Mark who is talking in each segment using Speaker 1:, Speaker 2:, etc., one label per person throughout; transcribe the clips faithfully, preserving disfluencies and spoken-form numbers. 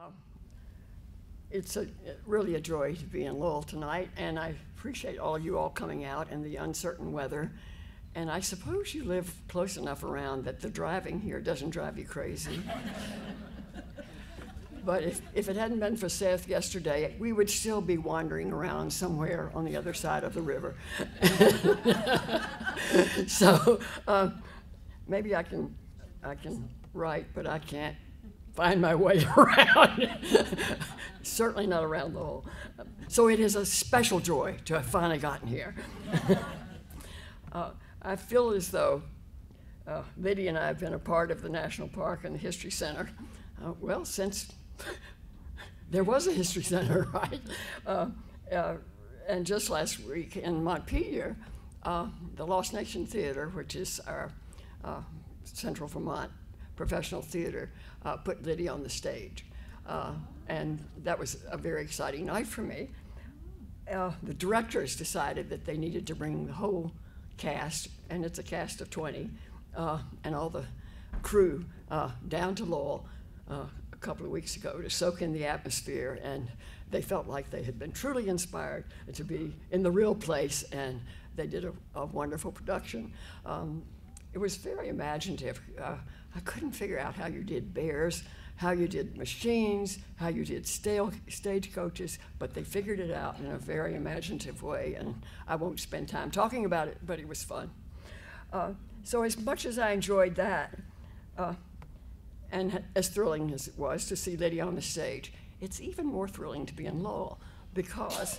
Speaker 1: Um, it's a, really a joy to be in Lowell tonight, and I appreciate all of you all coming out in the uncertain weather. And I suppose you live close enough around that the driving here doesn't drive you crazy. But if, if it hadn't been for Seth yesterday, we would still be wandering around somewhere on the other side of the river. So uh, maybe I can, I can write, but I can't find my way around. Certainly not around the hole. So it is a special joy to have finally gotten here. uh, I feel as though uh, Lyddie and I have been a part of the National Park and the History Center, uh, well, since there was a History Center, right? Uh, uh, and just last week in Montpelier, uh, the Lost Nation Theater, which is our uh, Central Vermont professional theater, uh, put Lyddie on the stage. Uh, and that was a very exciting night for me. Uh, the directors decided that they needed to bring the whole cast, and it's a cast of twenty, uh, and all the crew uh, down to Lowell uh, a couple of weeks ago to soak in the atmosphere, and they felt like they had been truly inspired to be in the real place, and they did a, a wonderful production. Um, it was very imaginative. Uh, I couldn't figure out how you did bears, how you did machines, how you did stale stagecoaches, but they figured it out in a very imaginative way, and I won't spend time talking about it, but it was fun. Uh, so as much as I enjoyed that, uh, and as thrilling as it was to see Lyddie on the stage, it's even more thrilling to be in Lowell, because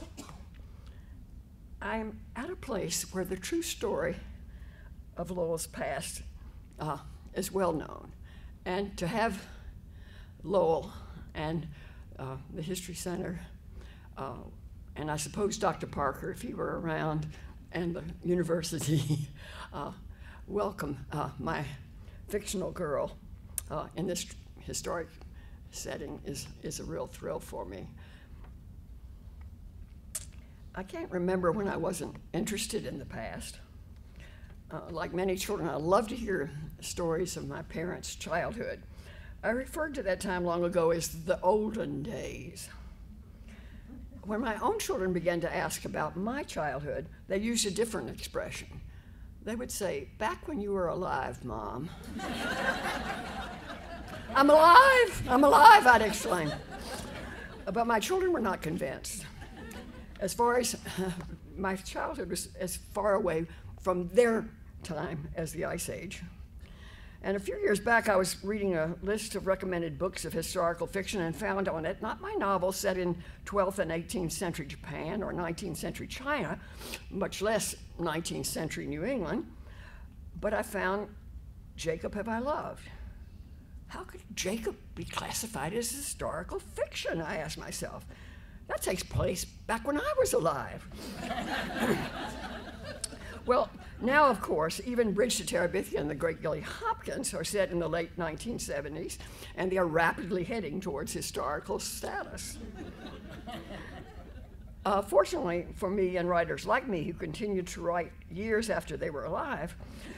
Speaker 1: I'm at a place where the true story of Lowell's past uh, is well known, and to have Lowell and uh, the History Center, uh, and I suppose Doctor Parker, if he were around, and the university uh, welcome uh, my fictional girl uh, in this historic setting is, is a real thrill for me. I can't remember when I wasn't interested in the past. Uh, like many children, I love to hear stories of my parents' childhood. I referred to that time long ago as the olden days. When my own children began to ask about my childhood, they used a different expression. They would say, "Back when you were alive, Mom." "I'm alive, I'm alive," I'd exclaim. But my children were not convinced. As far as uh, my childhood was as far away from their time as the Ice Age. And a few years back, I was reading a list of recommended books of historical fiction and found on it not my novels set in twelfth and eighteenth century Japan or nineteenth century China, much less nineteenth century New England, but I found Jacob Have I Loved. How could Jacob be classified as historical fiction, I asked myself. That takes place back when I was alive. Well, now, of course, even Bridge to Terabithia and the Great Gilly Hopkins are set in the late nineteen seventies, and they are rapidly heading towards historical status. Uh, fortunately for me and writers like me who continued to write years after they were alive,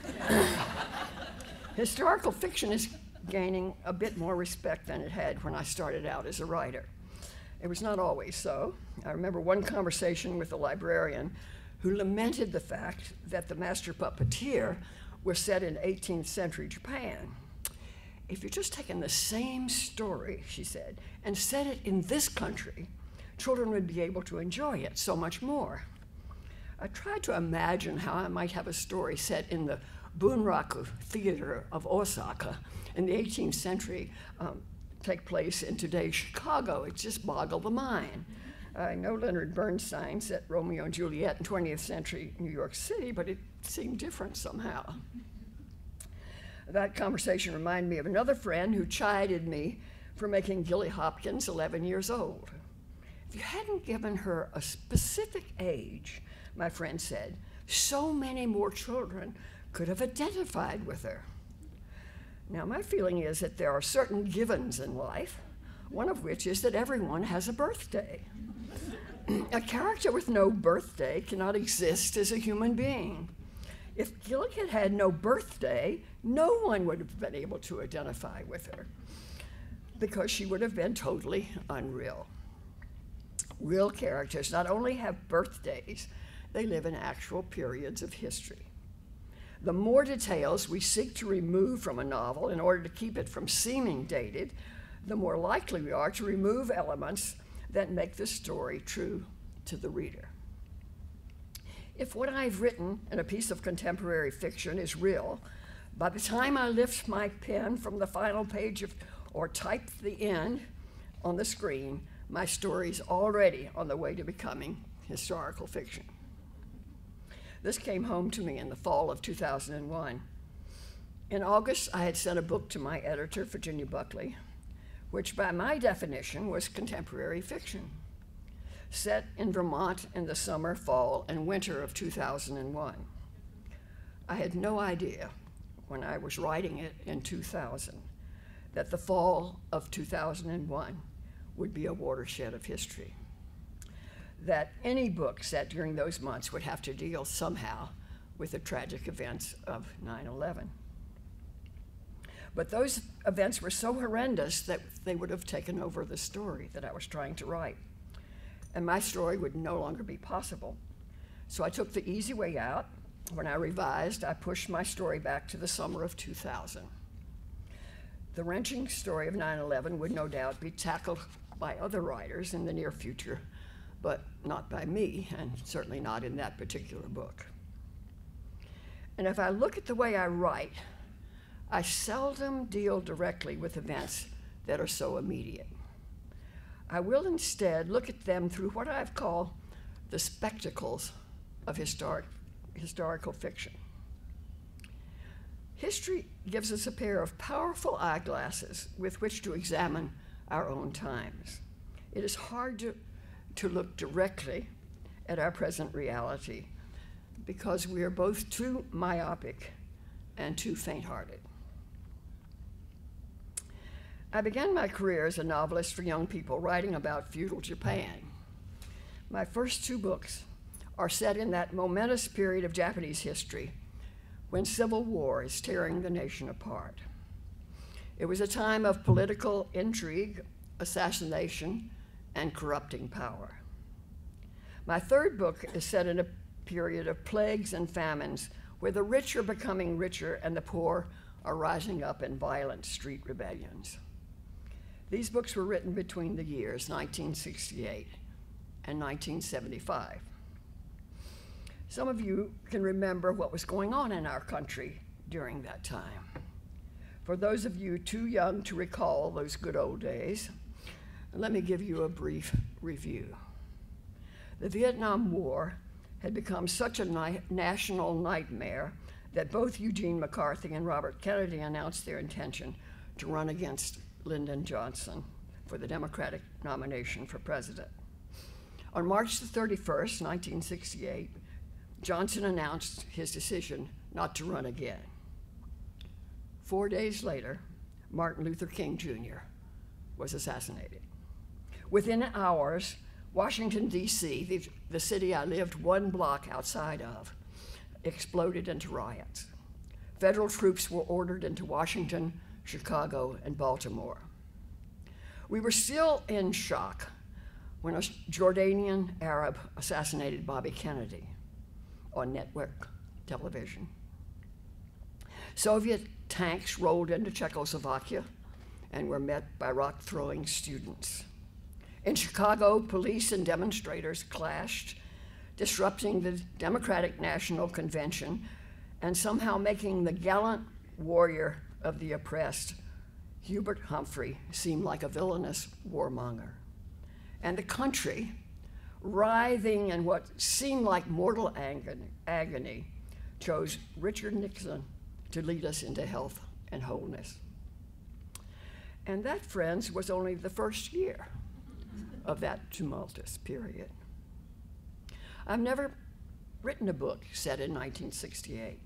Speaker 1: historical fiction is gaining a bit more respect than it had when I started out as a writer. It was not always so. I remember one conversation with a librarian who lamented the fact that the master puppeteer was set in eighteenth century Japan. "If you're just taking the same story," she said, "and set it in this country, children would be able to enjoy it so much more." I tried to imagine how I might have a story set in the Bunraku Theater of Osaka in the eighteenth century um, take place in today's Chicago. It just boggled the mind. I know Leonard Bernstein set Romeo and Juliet in twentieth century New York City, but it seemed different somehow. That conversation reminded me of another friend who chided me for making Gilly Hopkins eleven years old. "If you hadn't given her a specific age," my friend said, "so many more children could have identified with her." Now, my feeling is that there are certain givens in life, one of which is that everyone has a birthday. A character with no birthday cannot exist as a human being. If Gilly had had no birthday, no one would have been able to identify with her. because she would have been totally unreal. Real characters not only have birthdays, they live in actual periods of history. The more details we seek to remove from a novel in order to keep it from seeming dated, the more likely we are to remove elements that make the story true to the reader. If what I've written in a piece of contemporary fiction is real, by the time I lift my pen from the final page of, or type the end on the screen, my story's already on the way to becoming historical fiction. This came home to me in the fall of two thousand one. In August, I had sent a book to my editor, Virginia Buckley, which by my definition was contemporary fiction, set in Vermont in the summer, fall, and winter of two thousand one. I had no idea when I was writing it in two thousand that the fall of two thousand one would be a watershed of history, that any book set during those months would have to deal somehow with the tragic events of nine eleven. But those events were so horrendous that they would have taken over the story that I was trying to write, and my story would no longer be possible. So I took the easy way out. When I revised, I pushed my story back to the summer of two thousand. The wrenching story of nine eleven would no doubt be tackled by other writers in the near future, but not by me, and certainly not in that particular book. And if I look at the way I write, I seldom deal directly with events that are so immediate. I will instead look at them through what I've called the spectacles of historic, historical fiction. History gives us a pair of powerful eyeglasses with which to examine our own times. It is hard to, to look directly at our present reality because we are both too myopic and too faint-hearted. I began my career as a novelist for young people, writing about feudal Japan. My first two books are set in that momentous period of Japanese history when civil war is tearing the nation apart. It was a time of political intrigue, assassination, and corrupting power. My third book is set in a period of plagues and famines where the rich are becoming richer and the poor are rising up in violent street rebellions. These books were written between the years nineteen sixty-eight and nineteen seventy-five. Some of you can remember what was going on in our country during that time. For those of you too young to recall those good old days, let me give you a brief review. The Vietnam War had become such a ni- national nightmare that both Eugene McCarthy and Robert Kennedy announced their intention to run against Lyndon Johnson for the Democratic nomination for president. On March the thirty-first, nineteen sixty-eight, Johnson announced his decision not to run again. Four days later, Martin Luther King Junior was assassinated. Within hours, Washington, D C, the, the city I lived one block outside of, exploded into riots. Federal troops were ordered into Washington, Chicago, and Baltimore. We were still in shock when a Jordanian Arab assassinated Bobby Kennedy on network television. Soviet tanks rolled into Czechoslovakia and were met by rock-throwing students. In Chicago, police and demonstrators clashed, disrupting the Democratic National Convention and somehow making the gallant warrior of the oppressed, Hubert Humphrey, seem like a villainous warmonger. And the country, writhing in what seemed like mortal agony, chose Richard Nixon to lead us into health and wholeness. And that, friends, was only the first year of that tumultuous period. I've never written a book set in nineteen sixty-eight.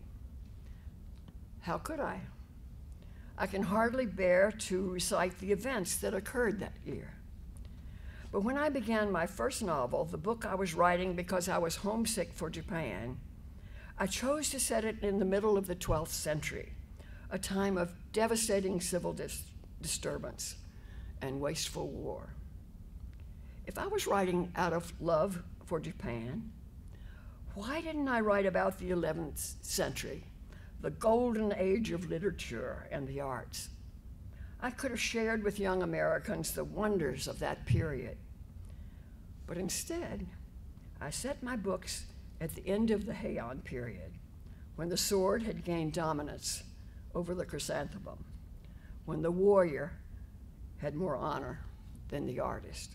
Speaker 1: How could I? I can hardly bear to recite the events that occurred that year. But when I began my first novel, the book I was writing because I was homesick for Japan, I chose to set it in the middle of the twelfth century, a time of devastating civil dis- disturbance, and wasteful war. If I was writing out of love for Japan, why didn't I write about the eleventh century, the golden age of literature and the arts? I could have shared with young Americans the wonders of that period. But instead, I set my books at the end of the Heian period, when the sword had gained dominance over the chrysanthemum, when the warrior had more honor than the artist.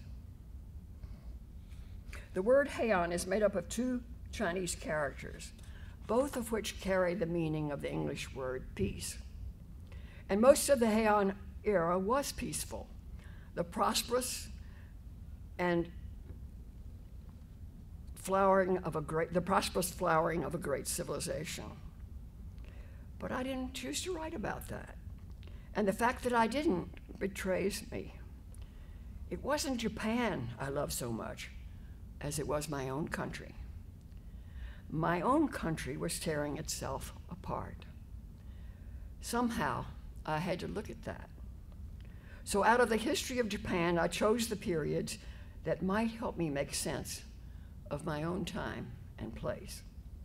Speaker 1: The word Heian is made up of two Chinese characters, both of which carry the meaning of the English word peace. And most of the Heian era was peaceful, the prosperous and flowering of a great, the prosperous flowering of a great civilization. But I didn't choose to write about that. And the fact that I didn't betrays me. It wasn't Japan I loved so much as it was my own country. My own country was tearing itself apart. Somehow, I had to look at that. So out of the history of Japan, I chose the periods that might help me make sense of my own time and place.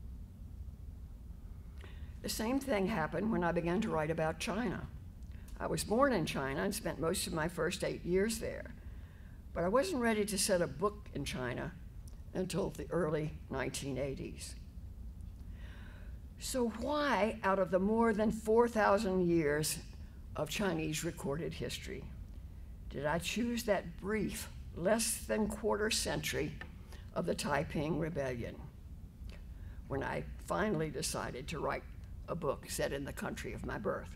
Speaker 1: The same thing happened when I began to write about China. I was born in China and spent most of my first eight years there, but I wasn't ready to set a book in China until the early nineteen eighties. So why, out of the more than four thousand years of Chinese recorded history, did I choose that brief, less than quarter century of the Taiping Rebellion, when I finally decided to write a book set in the country of my birth?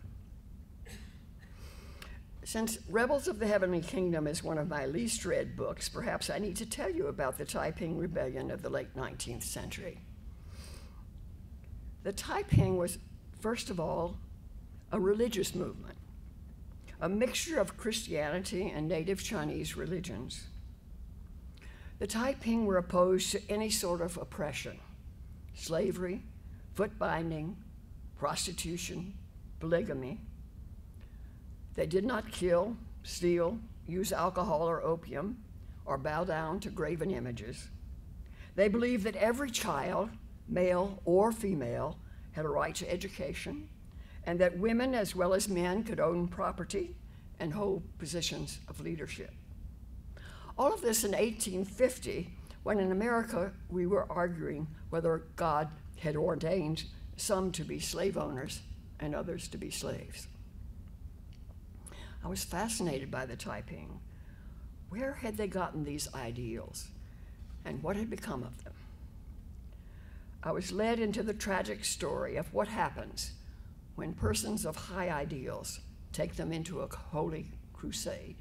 Speaker 1: Since Rebels of the Heavenly Kingdom is one of my least read books, perhaps I need to tell you about the Taiping Rebellion of the late nineteenth century. The Taiping was, first of all, a religious movement, a mixture of Christianity and native Chinese religions. The Taiping were opposed to any sort of oppression, slavery, foot binding, prostitution, polygamy. They did not kill, steal, use alcohol or opium, or bow down to graven images. They believed that every child, male or female, had a right to education, and that women as well as men could own property and hold positions of leadership. All of this in eighteen fifty, when in America we were arguing whether God had ordained some to be slave owners and others to be slaves. I was fascinated by the Taiping. Where had they gotten these ideals, and what had become of them? I was led into the tragic story of what happens when persons of high ideals take them into a holy crusade.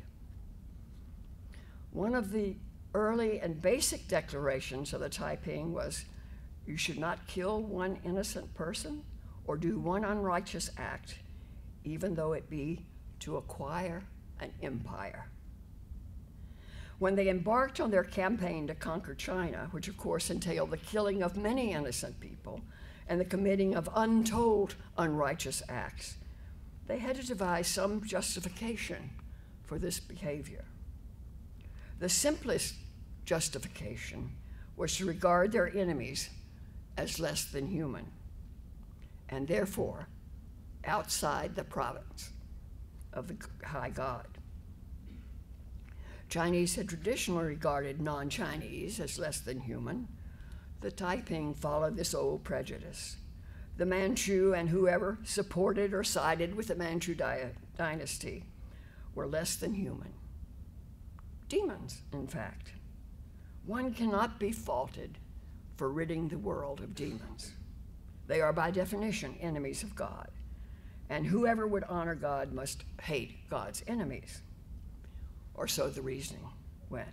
Speaker 1: One of the early and basic declarations of the Taiping was, you should not kill one innocent person or do one unrighteous act, even though it be to acquire an empire. When they embarked on their campaign to conquer China, which of course entailed the killing of many innocent people and the committing of untold unrighteous acts, they had to devise some justification for this behavior. The simplest justification was to regard their enemies as less than human, and therefore outside the province of the high God. Chinese had traditionally regarded non-Chinese as less than human. The Taiping followed this old prejudice. The Manchu and whoever supported or sided with the Manchu di- dynasty were less than human. Demons, in fact. One cannot be faulted for ridding the world of demons. They are by definition enemies of God. And whoever would honor God must hate God's enemies, or so the reasoning went.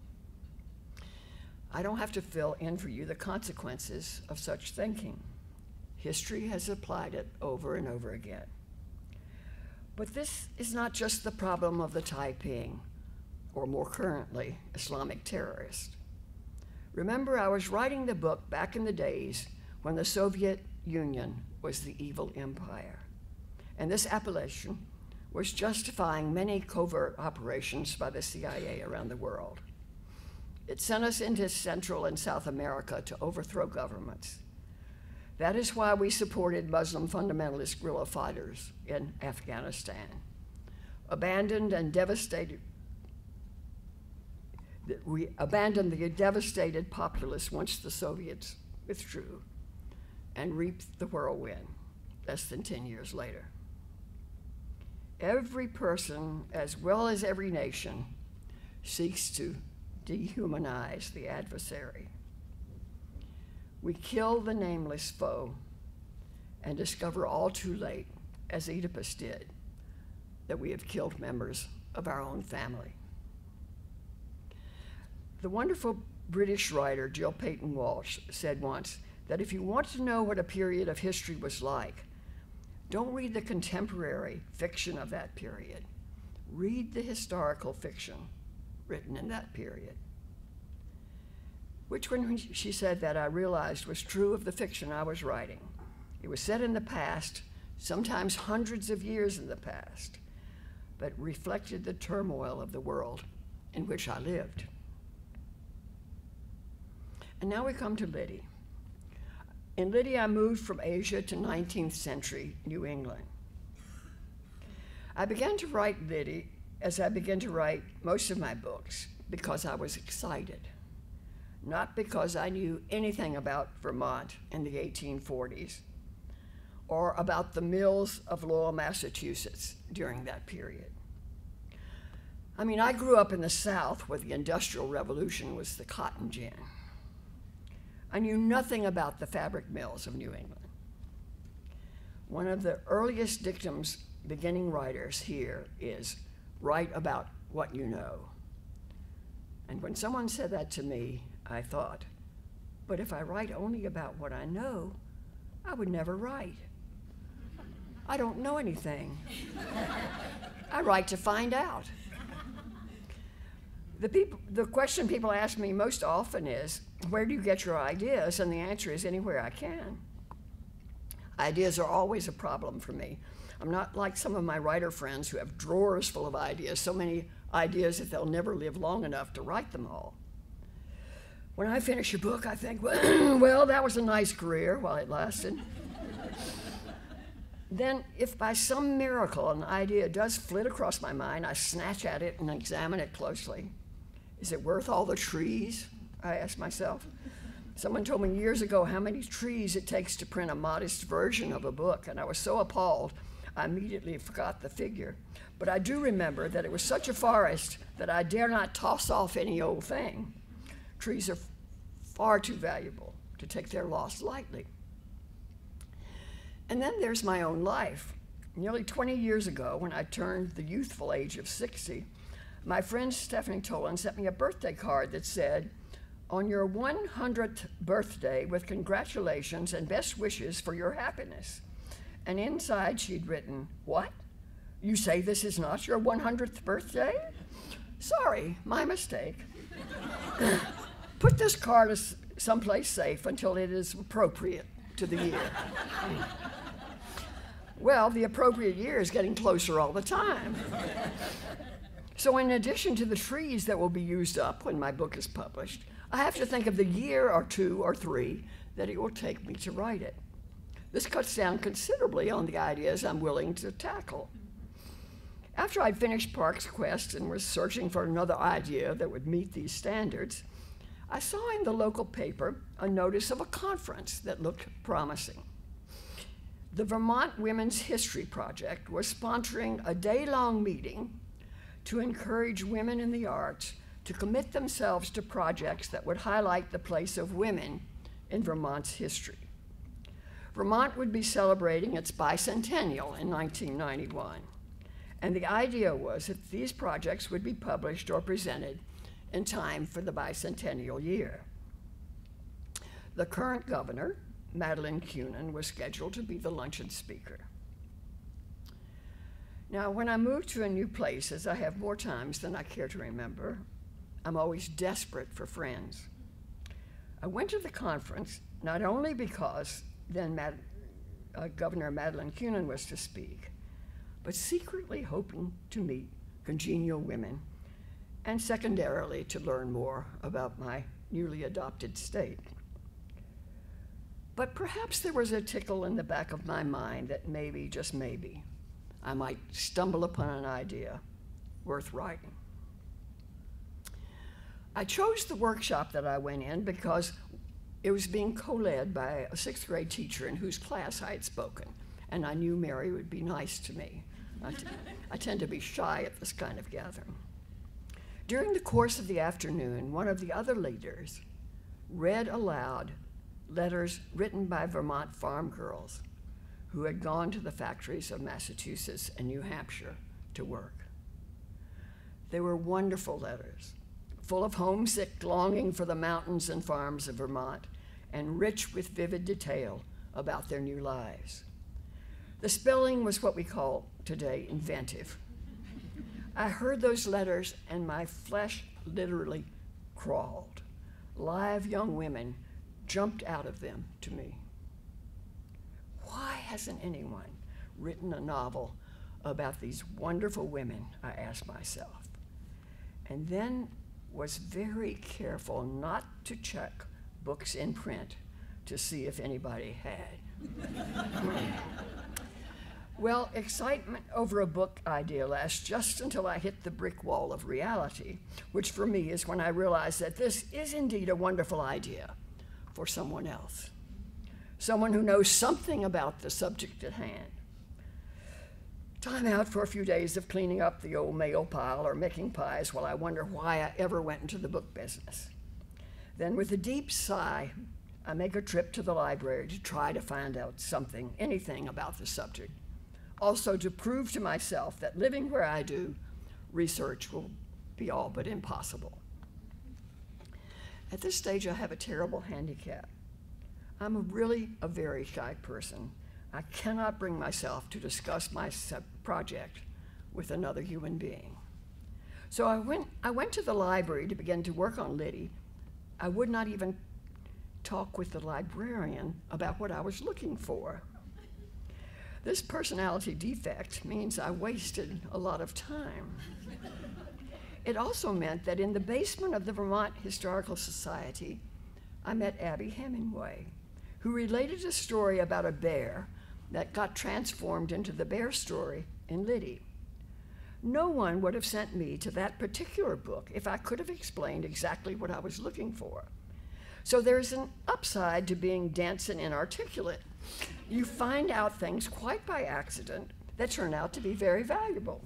Speaker 1: I don't have to fill in for you the consequences of such thinking. History has applied it over and over again. But this is not just the problem of the Taiping, or more currently, Islamic terrorists. Remember, I was writing the book back in the days when the Soviet Union was the evil empire. And this appellation was justifying many covert operations by the C I A around the world. It sent us into Central and South America to overthrow governments. That is why we supported Muslim fundamentalist guerrilla fighters in Afghanistan, abandoned and devastated We abandoned the devastated populace once the Soviets withdrew and reaped the whirlwind less than ten years later. Every person, as well as every nation, seeks to dehumanize the adversary. We kill the nameless foe and discover all too late, as Oedipus did, that we have killed members of our own family. The wonderful British writer Jill Peyton Walsh said once that if you want to know what a period of history was like, don't read the contemporary fiction of that period. Read the historical fiction written in that period. Which, when she said that, I realized was true of the fiction I was writing. It was set in the past, sometimes hundreds of years in the past, but reflected the turmoil of the world in which I lived. And now we come to Lyddie. In Lyddie, I moved from Asia to nineteenth century New England. I began to write Lyddie as I began to write most of my books because I was excited, not because I knew anything about Vermont in the eighteen forties or about the mills of Lowell, Massachusetts during that period. I mean, I grew up in the South where the Industrial Revolution was the cotton gin. I knew nothing about the fabric mills of New England. One of the earliest dictums beginning writers here is, write about what you know. And when someone said that to me, I thought, but if I write only about what I know, I would never write. I don't know anything. I write to find out. The, people, the question people ask me most often is, where do you get your ideas? And the answer is, anywhere I can. Ideas are always a problem for me. I'm not like some of my writer friends who have drawers full of ideas, so many ideas that they'll never live long enough to write them all. When I finish a book, I think, well, that was a nice career while it lasted. Then, if by some miracle an idea does flit across my mind, I snatch at it and examine it closely. Is it worth all the trees? I ask myself. Someone told me years ago how many trees it takes to print a modest version of a book, and I was so appalled, I immediately forgot the figure. But I do remember that it was such a forest that I dare not toss off any old thing. Trees are far too valuable to take their loss lightly. And then there's my own life. Nearly twenty years ago, when I turned the youthful age of sixty, my friend Stephanie Tolan sent me a birthday card that said, on your one hundredth birthday with congratulations and best wishes for your happiness. And inside she'd written, what? You say this is not your one hundredth birthday? Sorry, my mistake. Put this card someplace safe until it is appropriate to the year. Well, the appropriate year is getting closer all the time. So in addition to the trees that will be used up when my book is published, I have to think of the year or two or three that it will take me to write it. This cuts down considerably on the ideas I'm willing to tackle. After I'd finished Park's Quest and was searching for another idea that would meet these standards, I saw in the local paper a notice of a conference that looked promising. The Vermont Women's History Project was sponsoring a day-long meeting to encourage women in the arts to commit themselves to projects that would highlight the place of women in Vermont's history. Vermont would be celebrating its bicentennial in nineteen ninety-one, and the idea was that these projects would be published or presented in time for the bicentennial year. The current governor, Madeline Kunin, was scheduled to be the luncheon speaker. Now, when I move to a new place, as I have more times than I care to remember, I'm always desperate for friends. I went to the conference not only because then Mad uh, Governor Madeline Kunin was to speak, but secretly hoping to meet congenial women, and secondarily to learn more about my newly adopted state. But perhaps there was a tickle in the back of my mind that maybe, just maybe, I might stumble upon an idea worth writing. I chose the workshop that I went in because it was being co-led by a sixth grade teacher in whose class I had spoken, and I knew Mary would be nice to me. I, t- I tend to be shy at this kind of gathering. During the course of the afternoon, one of the other leaders read aloud letters written by Vermont farm girls who had gone to the factories of Massachusetts and New Hampshire to work. They were wonderful letters, full of homesick longing for the mountains and farms of Vermont, and rich with vivid detail about their new lives. The spelling was what we call today inventive. I heard those letters and my flesh literally crawled. Live young women jumped out of them to me. Why hasn't anyone written a novel about these wonderful women, I asked myself, and then was very careful not to check books in print to see if anybody had. Well, excitement over a book idea lasts just until I hit the brick wall of reality, which for me is when I realize that this is indeed a wonderful idea for someone else, someone who knows something about the subject at hand. Time out for a few days of cleaning up the old mail pile or making pies while I wonder why I ever went into the book business. Then with a deep sigh, I make a trip to the library to try to find out something, anything about the subject. Also to prove to myself that living where I do, research will be all but impossible. At this stage, I have a terrible handicap. I'm a really a very shy person. I cannot bring myself to discuss my project with another human being. So I went, I went to the library to begin to work on Lyddie. I would not even talk with the librarian about what I was looking for. This personality defect means I wasted a lot of time. It also meant that in the basement of the Vermont Historical Society, I met Abby Hemingway, who related a story about a bear that got transformed into the bear story in Lyddie. No one would have sent me to that particular book if I could have explained exactly what I was looking for. So there's an upside to being dense and inarticulate. You find out things quite by accident that turn out to be very valuable.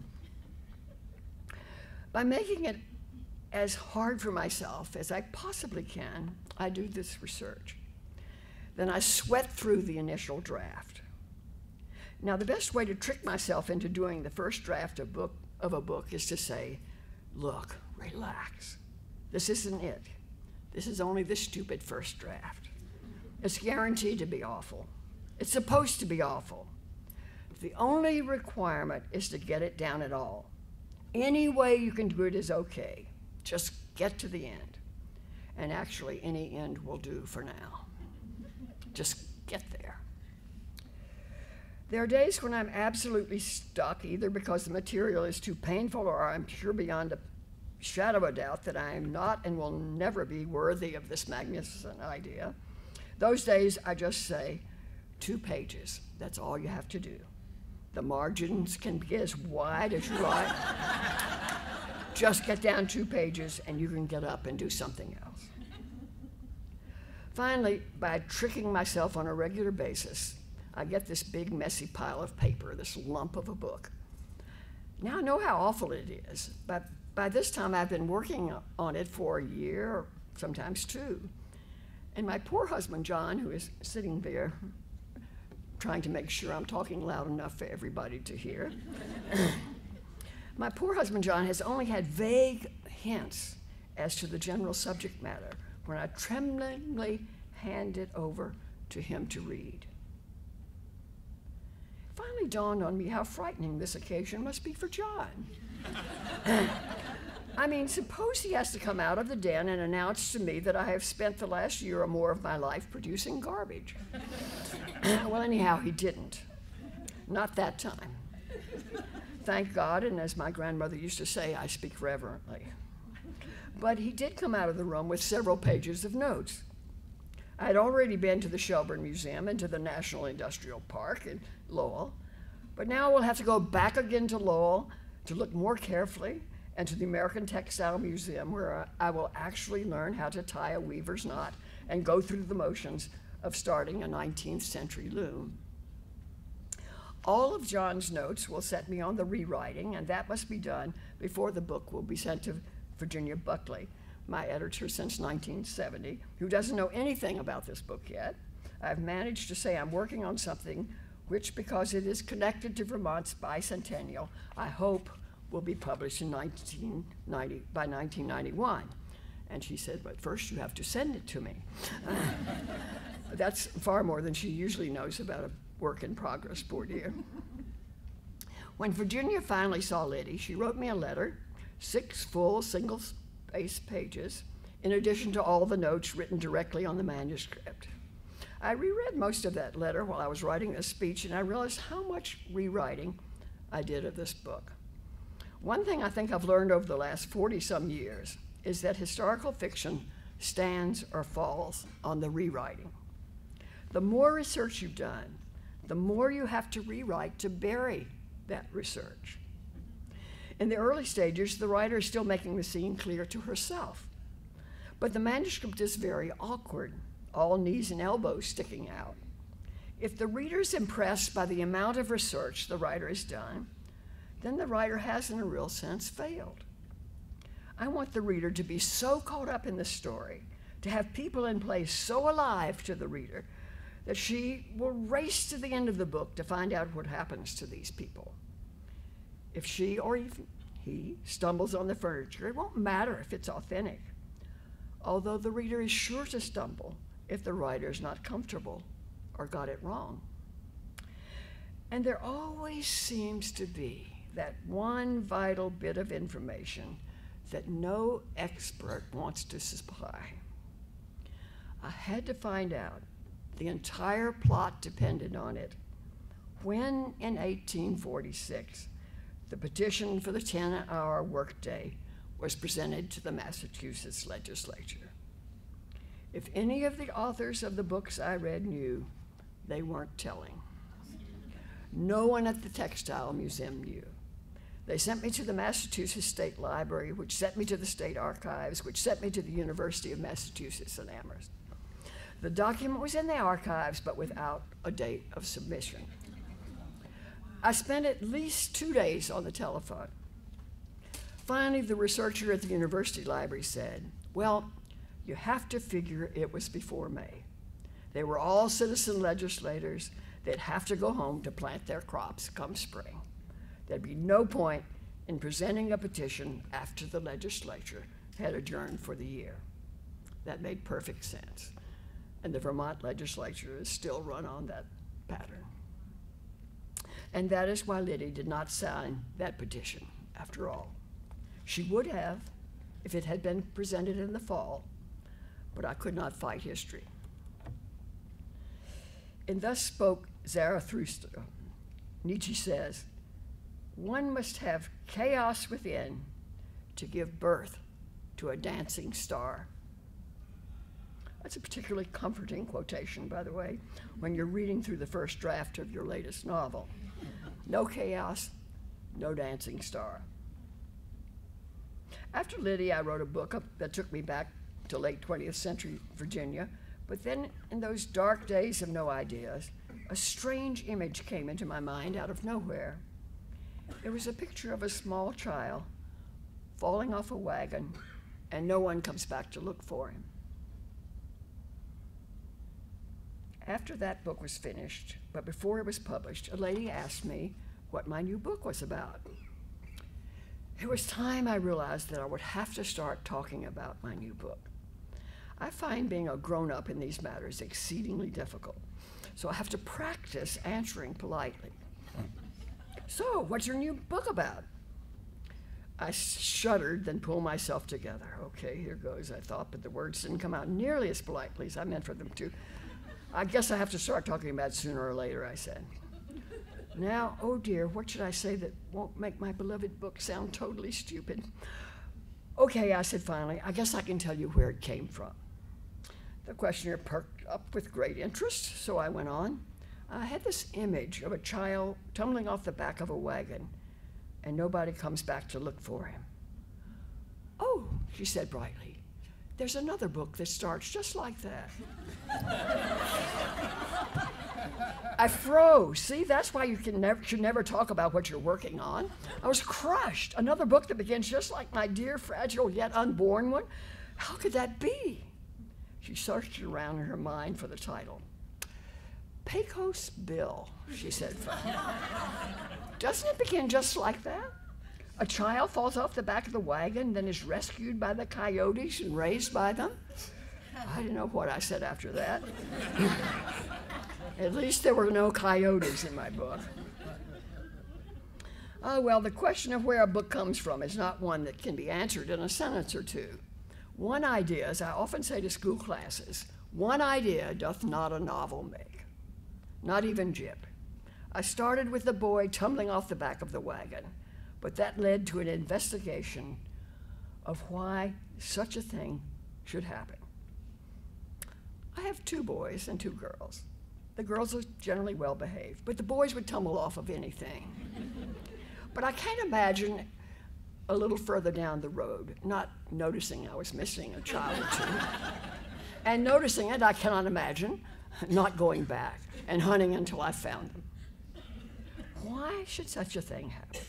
Speaker 1: By making it as hard for myself as I possibly can, I do this research. Then I sweat through the initial draft. Now, the best way to trick myself into doing the first draft of, book, of a book is to say, look, relax. This isn't it. This is only the stupid first draft. It's guaranteed to be awful. It's supposed to be awful. The only requirement is to get it down at all. Any way you can do it is okay. Just get to the end. And actually, any end will do for now. Just get there. There are days when I'm absolutely stuck, either because the material is too painful or I'm sure beyond a shadow of a doubt that I am not and will never be worthy of this magnificent idea. Those days, I just say, two pages. That's all you have to do. The margins can be as wide as you like. Just get down two pages and you can get up and do something else. Finally, by tricking myself on a regular basis, I get this big messy pile of paper, this lump of a book. Now I know how awful it is, but by this time I've been working on it for a year, or sometimes two. And my poor husband, John, who is sitting there trying to make sure I'm talking loud enough for everybody to hear. My poor husband, John, has only had vague hints as to the general subject matter when I tremblingly hand it over to him to read. It finally dawned on me how frightening this occasion must be for John. I mean, suppose he has to come out of the den and announce to me that I have spent the last year or more of my life producing garbage. Well, anyhow, he didn't. Not that time. Thank God, and as my grandmother used to say, I speak reverently. But he did come out of the room with several pages of notes. I had already been to the Shelburne Museum and to the National Industrial Park in Lowell, but now we'll have to go back again to Lowell to look more carefully, and to the American Textile Museum, where I will actually learn how to tie a weaver's knot and go through the motions of starting a nineteenth century loom. All of John's notes will set me on the rewriting, and that must be done before the book will be sent to Virginia Buckley, my editor since nineteen seventy, who doesn't know anything about this book yet. I've managed to say I'm working on something which, because it is connected to Vermont's bicentennial, I hope will be published in nineteen ninety, by nineteen ninety-one. And she said, but first you have to send it to me. Uh, that's far more than she usually knows about a work in progress, poor dear. When Virginia finally saw Lyddie, she wrote me a letter, six full single-spaced pages, in addition to all the notes written directly on the manuscript. I reread most of that letter while I was writing this speech, and I realized how much rewriting I did of this book. One thing I think I've learned over the last forty-some years is that historical fiction stands or falls on the rewriting. The more research you've done, the more you have to rewrite to bury that research. In the early stages, the writer is still making the scene clear to herself. But the manuscript is very awkward, all knees and elbows sticking out. If the reader's impressed by the amount of research the writer has done, then the writer has, in a real sense, failed. I want the reader to be so caught up in the story, to have people in place so alive to the reader, that she will race to the end of the book to find out what happens to these people. If she or even he stumbles on the furniture, it won't matter if it's authentic, although the reader is sure to stumble if the writer is not comfortable or got it wrong. And there always seems to be that one vital bit of information that no expert wants to supply. I had to find out. The entire plot depended on it. When, in eighteen forty-six, the petition for the ten-hour workday was presented to the Massachusetts legislature. If any of the authors of the books I read knew, they weren't telling. No one at the Textile Museum knew. They sent me to the Massachusetts State Library, which sent me to the State Archives, which sent me to the University of Massachusetts in Amherst. The document was in the archives, but without a date of submission. I spent at least two days on the telephone. Finally, the researcher at the University Library said, well, you have to figure it was before May. They were all citizen legislators. They'd have to go home to plant their crops come spring. There'd be no point in presenting a petition after the legislature had adjourned for the year. That made perfect sense. And the Vermont legislature is still run on that pattern. And that is why Lyddie did not sign that petition, after all. She would have if it had been presented in the fall, but I could not fight history. And thus spoke Zarathustra. Nietzsche says, one must have chaos within to give birth to a dancing star. That's a particularly comforting quotation, by the way, when you're reading through the first draft of your latest novel. No chaos, no dancing star. After Lyddie, I wrote a book that took me back to late twentieth century Virginia, but then in those dark days of no ideas, a strange image came into my mind out of nowhere. It was a picture of a small child falling off a wagon, and no one comes back to look for him. After that book was finished, but before it was published, a lady asked me what my new book was about. It was time I realized that I would have to start talking about my new book. I find being a grown-up in these matters exceedingly difficult, so I have to practice answering politely. So, what's your new book about? I shuddered, then pulled myself together. Okay, here goes, I thought, but the words didn't come out nearly as politely as I meant for them to. I guess I have to start talking about it sooner or later, I said. Now, oh dear, what should I say that won't make my beloved book sound totally stupid? Okay, I said finally, I guess I can tell you where it came from. The questioner perked up with great interest, so I went on. I had this image of a child tumbling off the back of a wagon, and nobody comes back to look for him. Oh, she said brightly, there's another book that starts just like that. I froze. See, that's why you can never, should never talk about what you're working on. I was crushed. Another book that begins just like my dear, fragile, yet unborn one? How could that be? She searched around in her mind for the title. Pecos Bill, she said finally. Doesn't it begin just like that? A child falls off the back of the wagon, then is rescued by the coyotes and raised by them? I didn't know what I said after that. At least there were no coyotes in my book. Oh, well, the question of where a book comes from is not one that can be answered in a sentence or two. One idea, as I often say to school classes, one idea doth not a novel make. Not even Jip. I started with the boy tumbling off the back of the wagon, but that led to an investigation of why such a thing should happen. I have two boys and two girls. The girls are generally well behaved, but the boys would tumble off of anything. But I can't imagine a little further down the road not noticing I was missing a child or two. And noticing it, I cannot imagine not going back and hunting until I found them. Why should such a thing happen?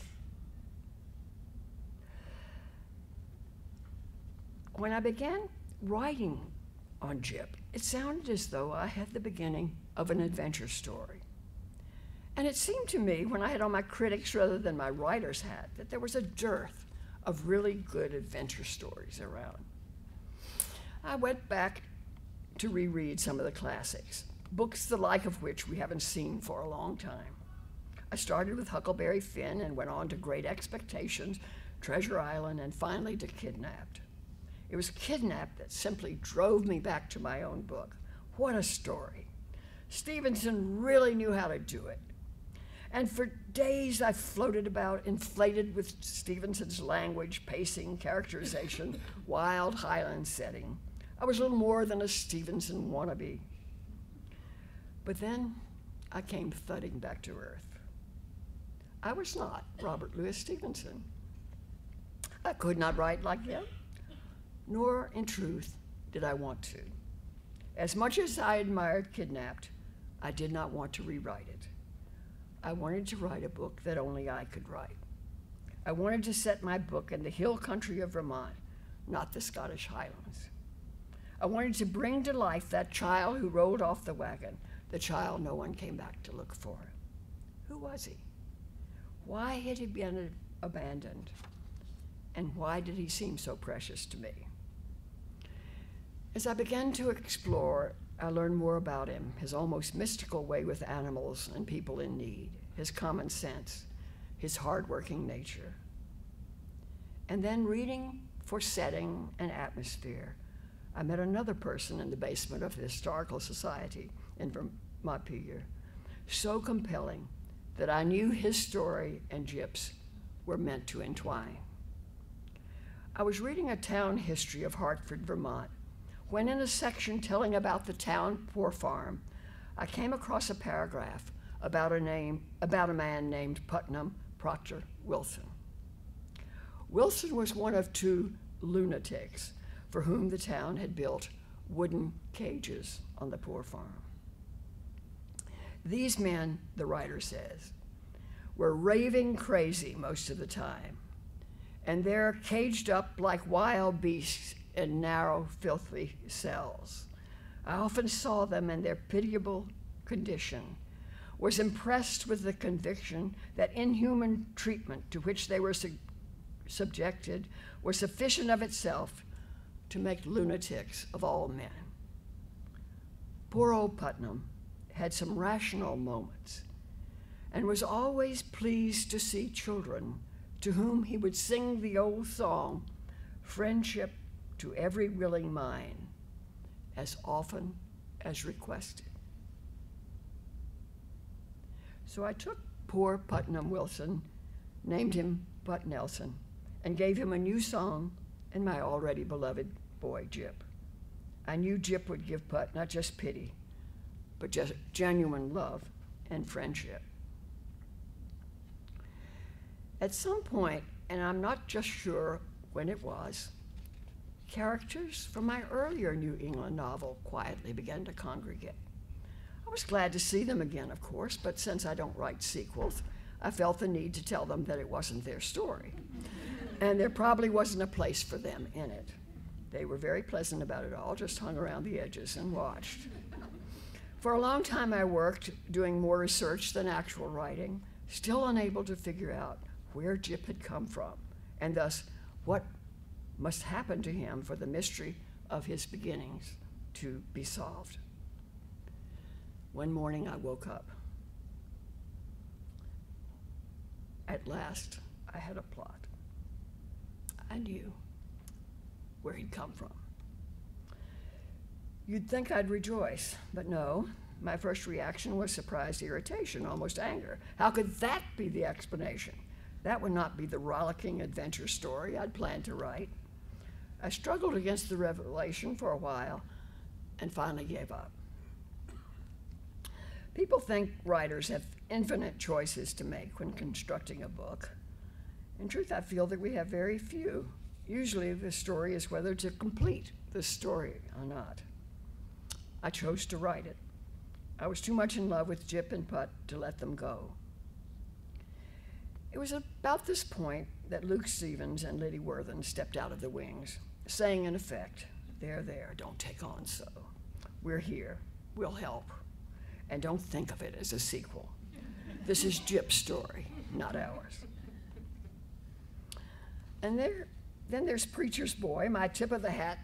Speaker 1: When I began writing on Jip, it sounded as though I had the beginning of an adventure story. And it seemed to me, when I had on my critics rather than my writer's hat, that there was a dearth of really good adventure stories around. I went back to reread some of the classics, books the like of which we haven't seen for a long time. I started with Huckleberry Finn and went on to Great Expectations, Treasure Island, and finally to Kidnapped. It was Kidnapped that simply drove me back to my own book. What a story. Stevenson really knew how to do it. And for days I floated about, inflated with Stevenson's language, pacing, characterization, wild Highland setting. I was little more than a Stevenson wannabe. But then I came thudding back to earth. I was not Robert Louis Stevenson. I could not write like him, nor in truth did I want to. As much as I admired Kidnapped, I did not want to rewrite it. I wanted to write a book that only I could write. I wanted to set my book in the hill country of Vermont, not the Scottish Highlands. I wanted to bring to life that child who rolled off the wagon, the child no one came back to look for. Who was he? Why had he been abandoned? And why did he seem so precious to me? As I began to explore, I learned more about him, his almost mystical way with animals and people in need, his common sense, his hardworking nature. And then reading for setting and atmosphere, I met another person in the basement of the Historical Society in Montpelier, so compelling that I knew his story and Jip's were meant to entwine. I was reading a town history of Hartford, Vermont, when in a section telling about the town poor farm, I came across a paragraph about a name, about a man named Putnam Proctor Wilson. Wilson was one of two lunatics for whom the town had built wooden cages on the poor farm. These men, the writer says, were raving crazy most of the time, and they're caged up like wild beasts in narrow, filthy cells. I often saw them in their pitiable condition, was impressed with the conviction that inhuman treatment to which they were su- subjected was sufficient of itself to make lunatics of all men. Poor old Putnam had some rational moments and was always pleased to see children to whom he would sing the old song, "Friendship to every willing mind, as often as requested." So I took poor Putnam Wilson named him Put Nelson and gave him a new song and my already beloved boy, Jip. I knew Jip would give Put not just pity, but just genuine love and friendship. At some point, and I'm not just sure when it was, characters from my earlier New England novel quietly began to congregate. I was glad to see them again, of course, but since I don't write sequels, I felt the need to tell them that it wasn't their story, and there probably wasn't a place for them in it. They were very pleasant about it all, just hung around the edges and watched. For a long time I worked doing more research than actual writing, still unable to figure out where Jip had come from, and thus what must happen to him for the mystery of his beginnings to be solved. One morning I woke up. At last, I had a plot. I knew where he'd come from. You'd think I'd rejoice, but no. My first reaction was surprised irritation, almost anger. How could that be the explanation? That would not be the rollicking adventure story I'd planned to write. I struggled against the revelation for a while and finally gave up. People think writers have infinite choices to make when constructing a book. In truth, I feel that we have very few. Usually the story is whether to complete the story or not. I chose to write it. I was too much in love with Jip and Put to let them go. It was about this point that Luke Stevens and Lyddie Worthen stepped out of the wings, saying in effect, there, there, don't take on so. We're here, we'll help, and don't think of it as a sequel. This is Jip's story, not ours. And there, then there's Preacher's Boy, my tip of the hat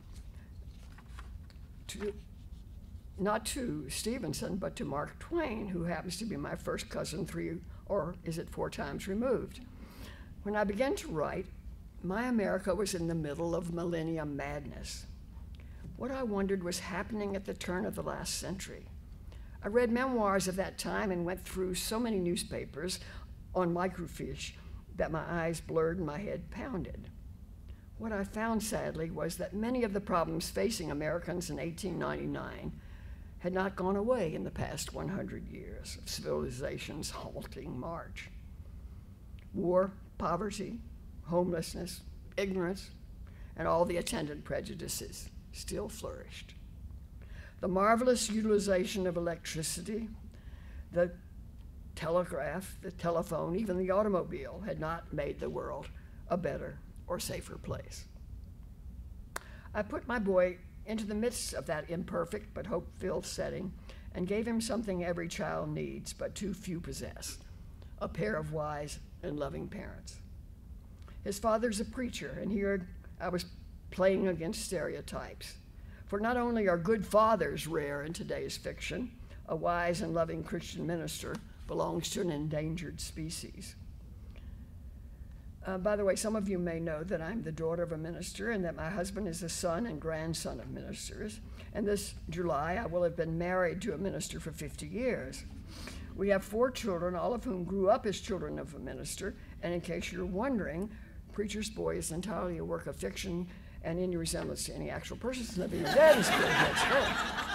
Speaker 1: to, not to Stevenson, but to Mark Twain, who happens to be my first cousin three, or is it four times removed. When I began to write, my America was in the middle of millennium madness. What I wondered was happening at the turn of the last century. I read memoirs of that time and went through so many newspapers on microfiche that my eyes blurred and my head pounded. What I found, sadly, was that many of the problems facing Americans in eighteen ninety-nine had not gone away in the past one hundred years of civilization's halting march. War, poverty, homelessness, ignorance, and all the attendant prejudices still flourished. The marvelous utilization of electricity, the telegraph, the telephone, even the automobile had not made the world a better or safer place. I put my boy into the midst of that imperfect but hope-filled setting and gave him something every child needs but too few possess, a pair of wise and loving parents. His father's a preacher, and here I was playing against stereotypes. For not only are good fathers rare in today's fiction, a wise and loving Christian minister belongs to an endangered species. Uh, by the way, some of you may know that I'm the daughter of a minister and that my husband is the son and grandson of ministers. And this July, I will have been married to a minister for fifty years. We have four children, all of whom grew up as children of a minister. And in case you're wondering, Preacher's Boy is entirely a work of fiction and any resemblance to any actual person living or dead is pretty good.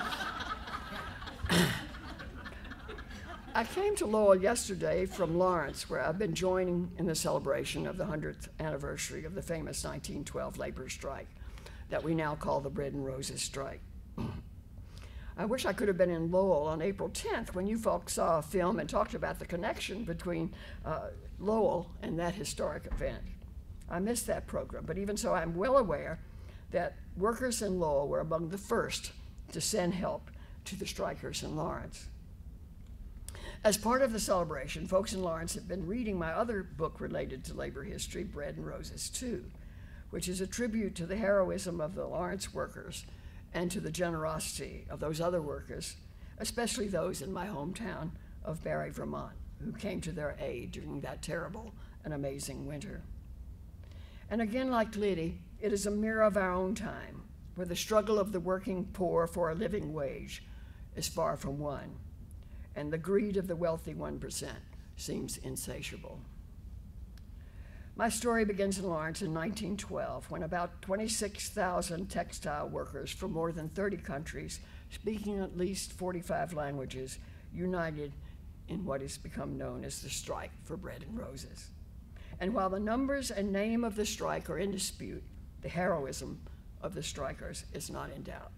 Speaker 1: I came to Lowell yesterday from Lawrence, where I've been joining in the celebration of the hundredth anniversary of the famous nineteen twelve labor strike that we now call the Bread and Roses strike. I wish I could have been in Lowell on April tenth when you folks saw a film and talked about the connection between uh, Lowell and that historic event. I missed that program, but even so, I'm well aware that workers in Lowell were among the first to send help to the strikers in Lawrence. As part of the celebration, folks in Lawrence have been reading my other book related to labor history, Bread and Roses two, which is a tribute to the heroism of the Lawrence workers and to the generosity of those other workers, especially those in my hometown of Barre, Vermont, who came to their aid during that terrible and amazing winter. And again, like Lyddie, it is a mirror of our own time, where the struggle of the working poor for a living wage is far from won, and the greed of the wealthy one percent seems insatiable. My story begins in Lawrence in nineteen twelve, when about twenty-six thousand textile workers from more than thirty countries, speaking at least forty-five languages, united in what has become known as the strike for bread and roses. And while the numbers and name of the strike are in dispute, the heroism of the strikers is not in doubt.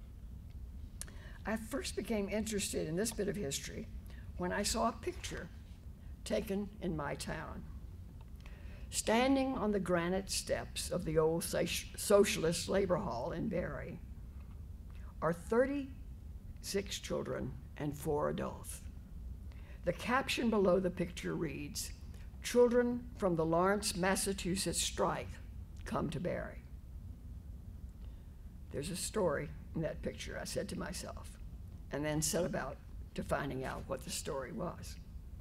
Speaker 1: I first became interested in this bit of history when I saw a picture taken in my town. Standing on the granite steps of the old Socialist Labor Hall in Barry are thirty-six children and four adults. The caption below the picture reads, "Children from the Lawrence, Massachusetts strike come to Barry." There's a story in that picture, I said to myself, and then set about to finding out what the story was.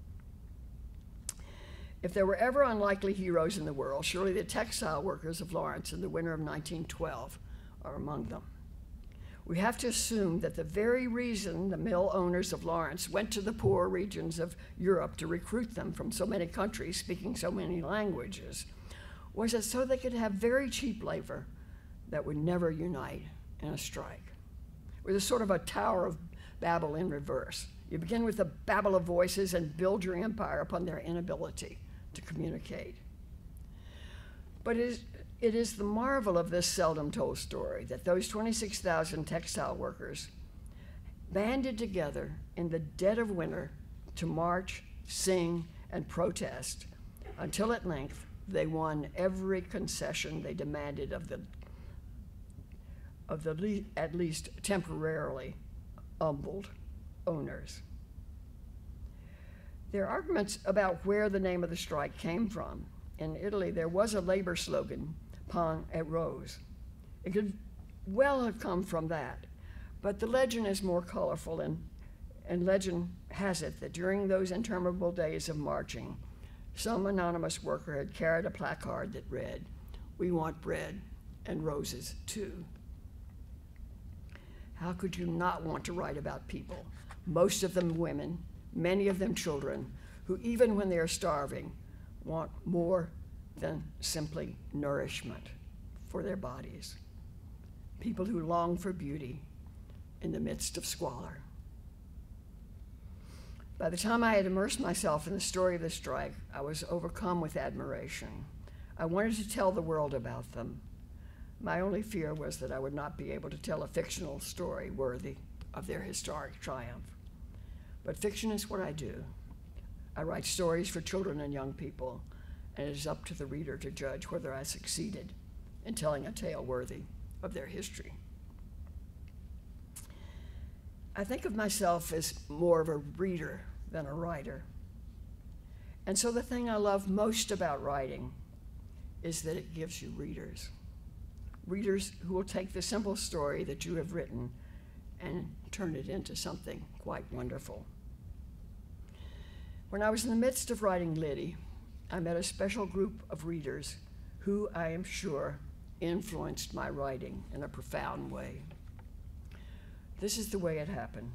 Speaker 1: If there were ever unlikely heroes in the world, surely the textile workers of Lawrence in the winter of nineteen twelve are among them. We have to assume that the very reason the mill owners of Lawrence went to the poor regions of Europe to recruit them from so many countries speaking so many languages was that so they could have very cheap labor that would never unite in a strike. It was a sort of a Tower of Babel in reverse. You begin with a babel of voices and build your empire upon their inability to communicate. But it is, it is the marvel of this seldom told story that those twenty-six thousand textile workers banded together in the dead of winter to march, sing, and protest until at length they won every concession they demanded of the, of the le- at least temporarily humbled owners. There are arguments about where the name of the strike came from. In Italy, there was a labor slogan, "Pan et Rose." It could well have come from that, but the legend is more colorful, and, and legend has it that during those interminable days of marching, some anonymous worker had carried a placard that read, "We want bread and roses too." How could you not want to write about people, most of them women, many of them children, who even when they are starving, want more than simply nourishment for their bodies? People who long for beauty in the midst of squalor. By the time I had immersed myself in the story of the strike, I was overcome with admiration. I wanted to tell the world about them. My only fear was that I would not be able to tell a fictional story worthy of their historic triumph. But fiction is what I do. I write stories for children and young people, and it is up to the reader to judge whether I succeeded in telling a tale worthy of their history. I think of myself as more of a reader than a writer. And so the thing I love most about writing is that it gives you readers. Readers who will take the simple story that you have written and turn it into something quite wonderful. When I was in the midst of writing Lyddie, I met a special group of readers who, I am sure, influenced my writing in a profound way. This is the way it happened.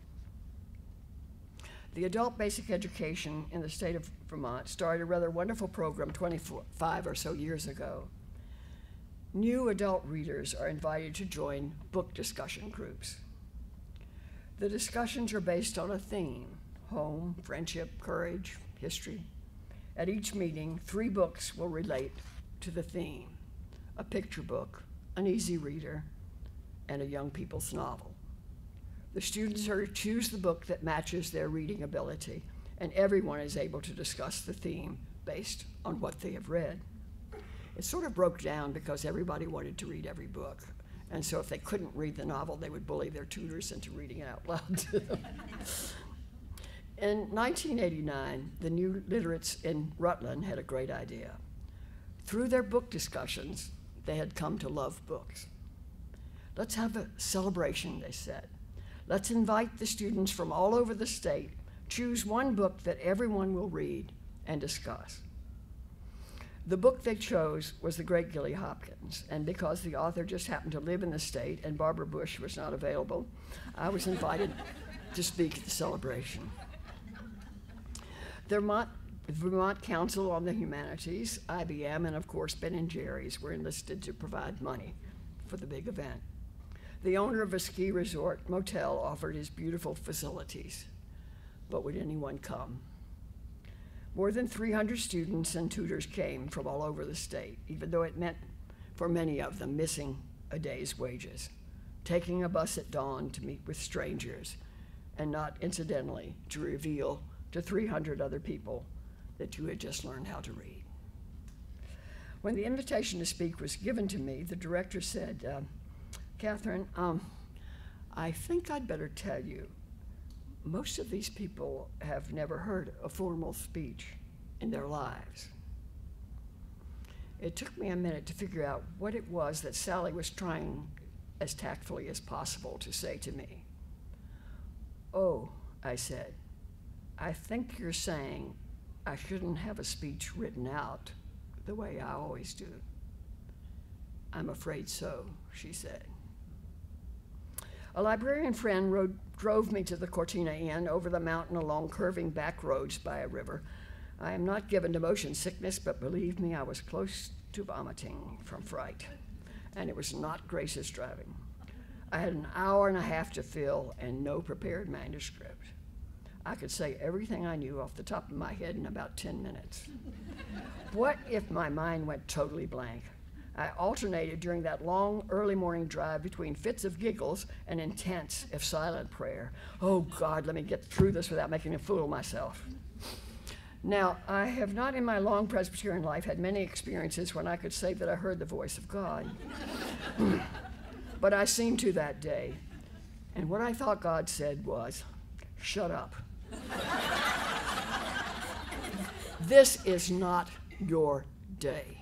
Speaker 1: The adult basic education in the state of Vermont started a rather wonderful program twenty-five or so years ago. New adult readers are invited to join book discussion groups. The discussions are based on a theme: home, friendship, courage, history. At each meeting, three books will relate to the theme: a picture book, an easy reader, and a young people's novel. The students are to choose the book that matches their reading ability, and everyone is able to discuss the theme based on what they have read. It sort of broke down because everybody wanted to read every book, and so if they couldn't read the novel, they would bully their tutors into reading it out loud to them. In nineteen eighty-nine, the new literates in Rutland had a great idea. Through their book discussions, they had come to love books. Let's have a celebration, they said. Let's invite the students from all over the state, choose one book that everyone will read and discuss. The book they chose was The Great Gilly Hopkins, and because the author just happened to live in the state and Barbara Bush was not available, I was invited to speak at the celebration. The Vermont, Vermont Council on the Humanities, I B M, and of course Ben and Jerry's were enlisted to provide money for the big event. The owner of a ski resort motel offered his beautiful facilities, but would anyone come? More than three hundred students and tutors came from all over the state, even though it meant for many of them missing a day's wages, taking a bus at dawn to meet with strangers, and not incidentally to reveal to three hundred other people that you had just learned how to read. When the invitation to speak was given to me, the director said, uh, Katherine, um, I think I'd better tell you, most of these people have never heard a formal speech in their lives. It took me a minute to figure out what it was that Sally was trying as tactfully as possible to say to me. Oh, I said, I think you're saying I shouldn't have a speech written out the way I always do. I'm afraid so, she said. A librarian friend rode, drove me to the Cortina Inn over the mountain along curving back roads by a river. I am not given to motion sickness, but believe me, I was close to vomiting from fright, and it was not gracious driving. I had an hour and a half to fill and no prepared manuscript. I could say everything I knew off the top of my head in about ten minutes. What if my mind went totally blank? I alternated during that long early morning drive between fits of giggles and intense, if silent, prayer. Oh God, let me get through this without making a fool of myself. Now, I have not in my long Presbyterian life had many experiences when I could say that I heard the voice of God. But I seemed to that day. And what I thought God said was, shut up. This is not your day.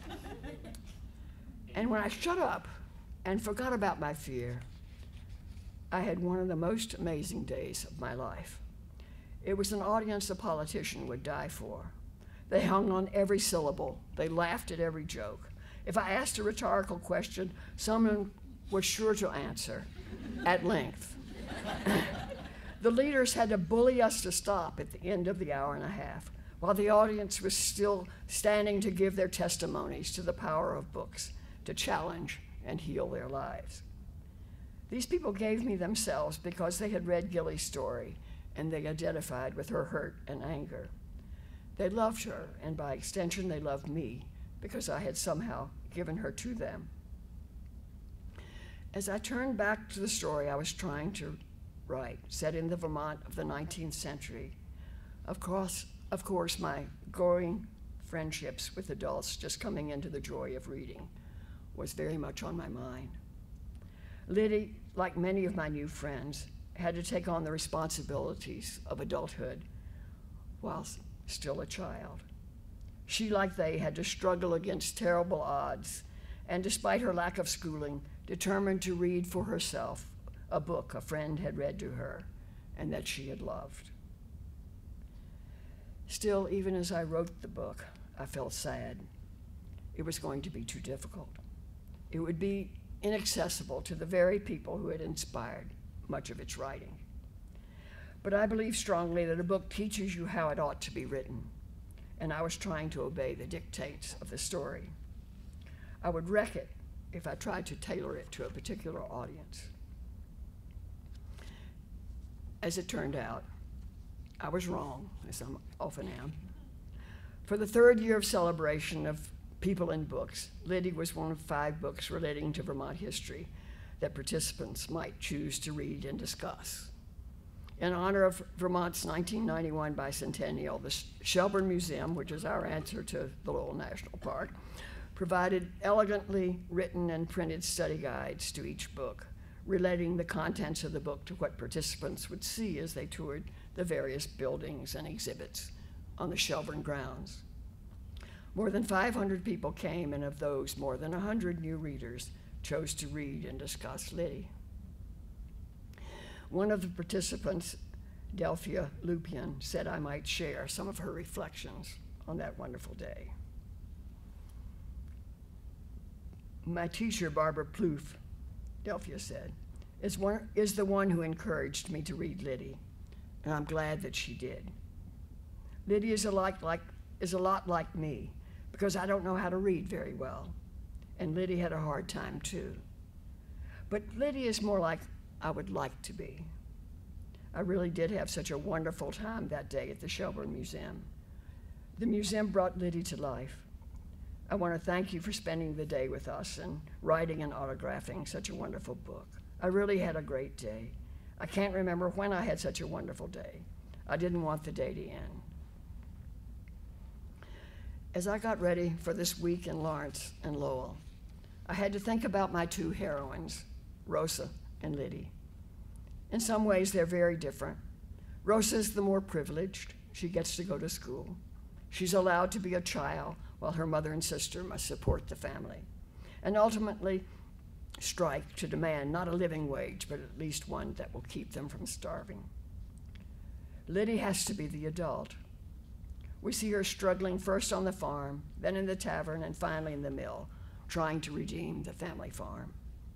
Speaker 1: And when I shut up and forgot about my fear, I had one of the most amazing days of my life. It was an audience a politician would die for. They hung on every syllable. They laughed at every joke. If I asked a rhetorical question, someone was sure to answer at length. The leaders had to bully us to stop at the end of the hour and a half, while the audience was still standing to give their testimonies to the power of books to challenge and heal their lives. These people gave me themselves because they had read Gilly's story and they identified with her hurt and anger. They loved her, and by extension, they loved me because I had somehow given her to them. As I turned back to the story I was trying to write, set in the Vermont of the nineteenth century, of course, of course, my growing friendships with adults just coming into the joy of reading was very much on my mind. Lyddie, like many of my new friends, had to take on the responsibilities of adulthood while still a child. She, like they, had to struggle against terrible odds, and despite her lack of schooling, determined to read for herself a book a friend had read to her and that she had loved. Still, even as I wrote the book, I felt sad. It was going to be too difficult. It would be inaccessible to the very people who had inspired much of its writing. But I believe strongly that a book teaches you how it ought to be written, and I was trying to obey the dictates of the story. I would wreck it if I tried to tailor it to a particular audience. As it turned out, I was wrong, as I often am. For the third year of celebration of People in Books, Lyddie was one of five books relating to Vermont history that participants might choose to read and discuss. In honor of Vermont's nineteen ninety-one bicentennial, the Shelburne Museum, which is our answer to the Lowell National Park, provided elegantly written and printed study guides to each book, relating the contents of the book to what participants would see as they toured the various buildings and exhibits on the Shelburne grounds. More than five hundred people came, and of those, more than one hundred new readers chose to read and discuss Lyddie. One of the participants, Delphia Lupian, said I might share some of her reflections on that wonderful day. My teacher, Barbara Plouffe, Delphia said, is, one, is the one who encouraged me to read Lyddie, and I'm glad that she did. Lyddie is a, like, like, is a lot like me because I don't know how to read very well. And Lyddie had a hard time too. But Lyddie is more like I would like to be. I really did have such a wonderful time that day at the Shelburne Museum. The museum brought Lyddie to life. I want to thank you for spending the day with us and writing and autographing such a wonderful book. I really had a great day. I can't remember when I had such a wonderful day. I didn't want the day to end. As I got ready for this week in Lawrence and Lowell, I had to think about my two heroines, Rosa and Lyddie. In some ways, they're very different. Rosa is the more privileged. She gets to go to school. She's allowed to be a child while her mother and sister must support the family, and ultimately strike to demand not a living wage, but at least one that will keep them from starving. Lyddie has to be the adult. We see her struggling first on the farm, then in the tavern, and finally in the mill, trying to redeem the family farm.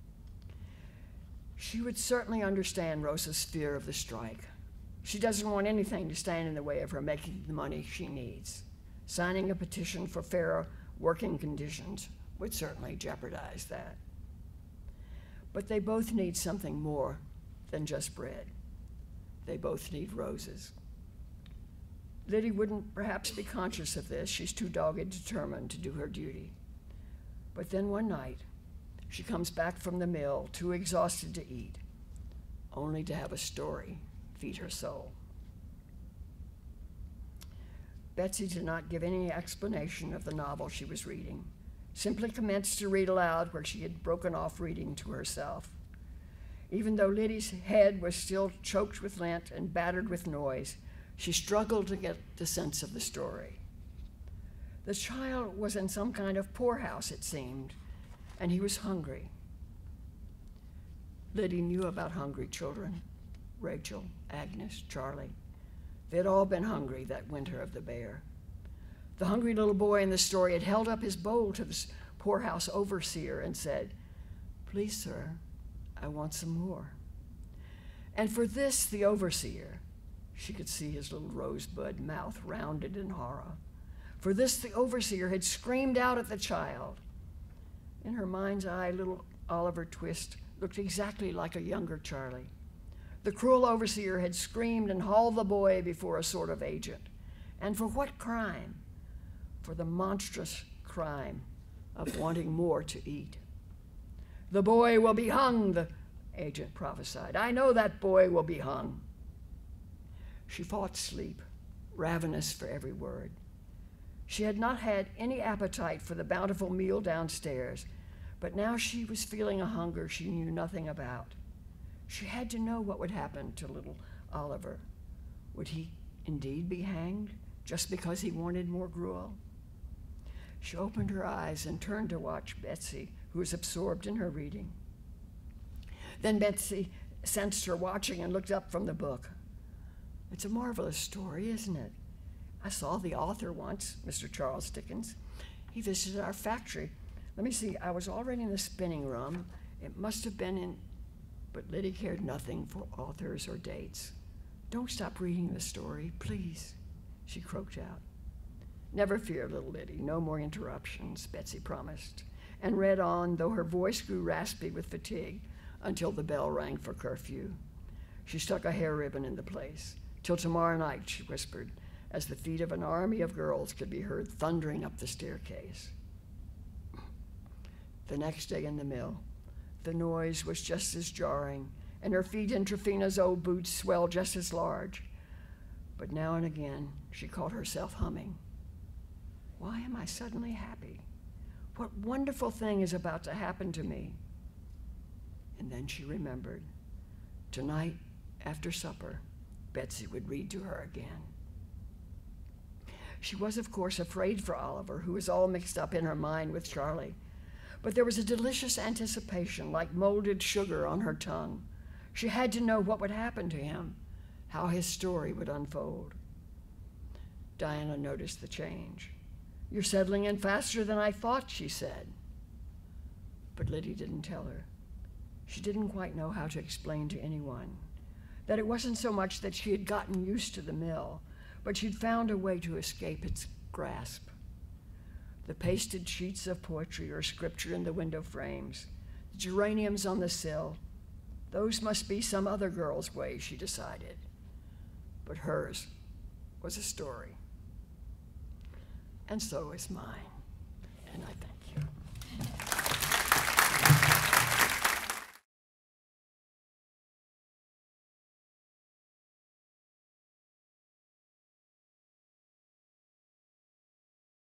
Speaker 1: She would certainly understand Rosa's fear of the strike. She doesn't want anything to stand in the way of her making the money she needs. Signing a petition for fairer working conditions would certainly jeopardize that. But they both need something more than just bread. They both need roses. Lyddie wouldn't perhaps be conscious of this. She's too dogged determined to do her duty. But then one night, she comes back from the mill, too exhausted to eat, only to have a story feed her soul. Betsy did not give any explanation of the novel she was reading, simply commenced to read aloud where she had broken off reading to herself. Even though Lyddie's head was still choked with lint and battered with noise, she struggled to get the sense of the story. The child was in some kind of poorhouse, it seemed, and he was hungry. Lyddie knew about hungry children, Rachel, Agnes, Charlie. They had all been hungry that winter of the bear. The hungry little boy in the story had held up his bowl to the poorhouse overseer and said, "Please, sir, I want some more." And for this, the overseer, she could see his little rosebud mouth rounded in horror. For this, the overseer had screamed out at the child. In her mind's eye, little Oliver Twist looked exactly like a younger Charlie. The cruel overseer had screamed and hauled the boy before a sort of agent. And for what crime? For the monstrous crime of wanting more to eat. "The boy will be hung," the agent prophesied. "I know that boy will be hung." She fought sleep, ravenous for every word. She had not had any appetite for the bountiful meal downstairs, but now she was feeling a hunger she knew nothing about. She had to know what would happen to little Oliver. Would he indeed be hanged just because he wanted more gruel? She opened her eyes and turned to watch Betsy, who was absorbed in her reading. Then Betsy sensed her watching and looked up from the book. "It's a marvelous story, isn't it? I saw the author once, Mister Charles Dickens. He visited our factory. Let me see, I was already in the spinning room. It must have been in..." But Lyddie cared nothing for authors or dates. "Don't stop reading the story, please," she croaked out. "Never fear, little Lyddie, no more interruptions," Betsy promised, and read on, though her voice grew raspy with fatigue, until the bell rang for curfew. She stuck a hair ribbon in the place. "Till tomorrow night," she whispered, as the feet of an army of girls could be heard thundering up the staircase. The next day in the mill, the noise was just as jarring, and her feet in Tryphina's old boots swelled just as large. But now and again, she caught herself humming. "Why am I suddenly happy? What wonderful thing is about to happen to me?" And then she remembered. Tonight, after supper, Betsy would read to her again. She was, of course, afraid for Oliver, who was all mixed up in her mind with Charlie. But there was a delicious anticipation, like molded sugar on her tongue. She had to know what would happen to him, how his story would unfold. Diana noticed the change. "You're settling in faster than I thought," she said. But Lyddie didn't tell her. She didn't quite know how to explain to anyone that it wasn't so much that she had gotten used to the mill, but she'd found a way to escape its grasp. The pasted sheets of poetry or scripture in the window frames, the geraniums on the sill, those must be some other girl's way, she decided. But hers was a story. And so is mine. And I think